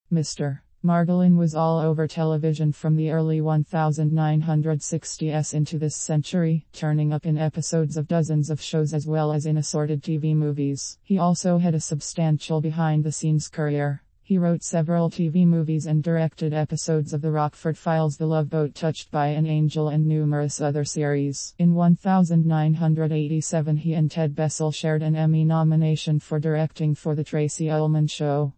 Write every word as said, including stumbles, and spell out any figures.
Mister Margolin was all over television from the early nineteen sixties into this century, turning up in episodes of dozens of shows as well as in assorted T V movies. He also had a substantial behind-the-scenes career. He wrote several T V movies and directed episodes of The Rockford Files, The Love Boat, Touched by an Angel, and numerous other series. In nineteen eighty-seven he and Ted Bessel shared an Emmy nomination for directing for The Tracy Ullman Show.